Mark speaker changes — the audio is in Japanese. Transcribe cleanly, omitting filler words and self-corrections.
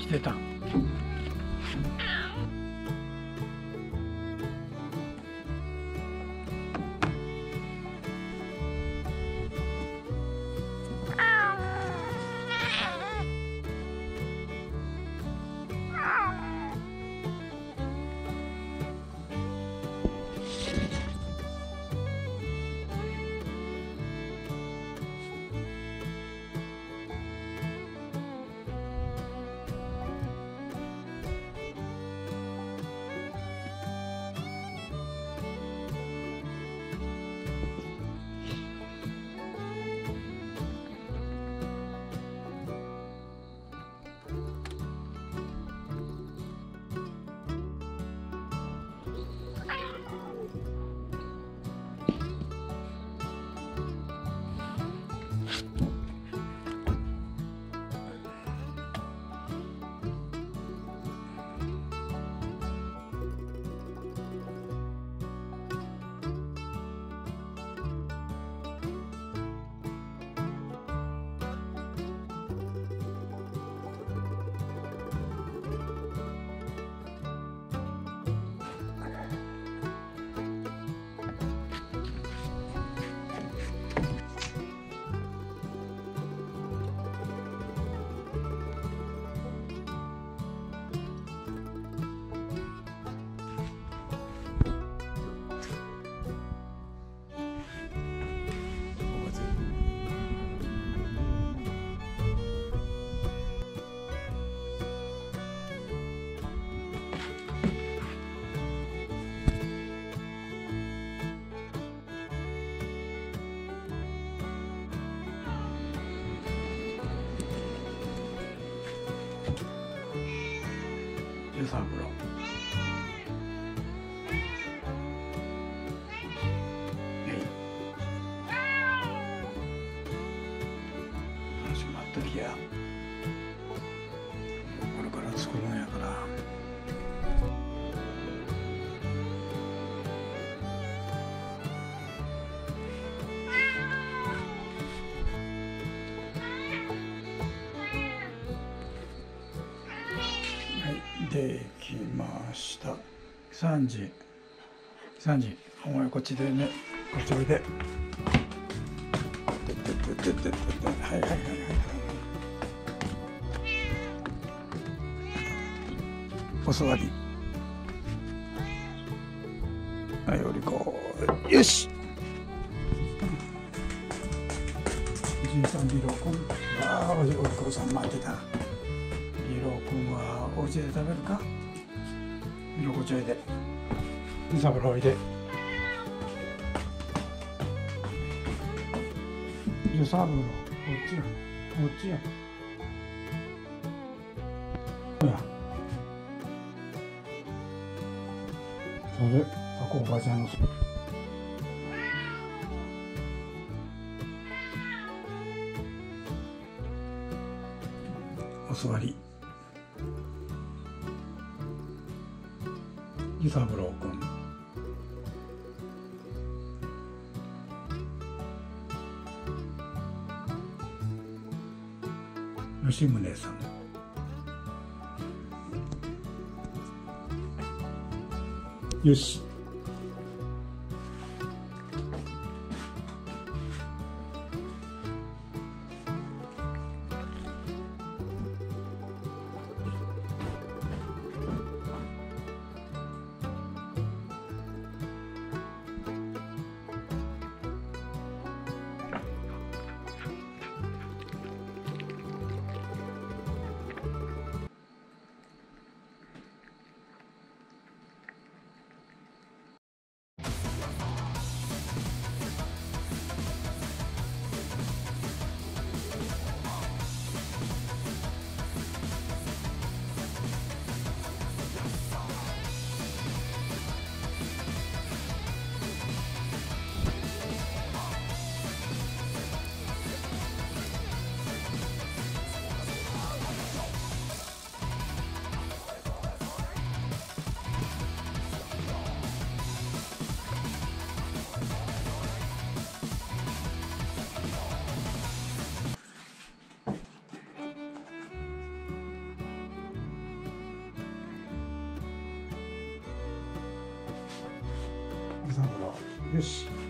Speaker 1: してた。湯三郎。始まったきや。これから作るんやから。できました。3時。お前こっちでね、こっちおいで。はいはいはいはい。お座り。はい、おりこ。よし。じいさん、ビロ君。ああ、おりこさん待ってた。ビロ君はお家で食べるか。ビロこっちおいで。湯三郎おいで。湯三郎、こっちや。こっちや。ほら。それ、あこおばちゃんの。お座り。湯三郎君。吉宗さん。よし。 三郎。よし。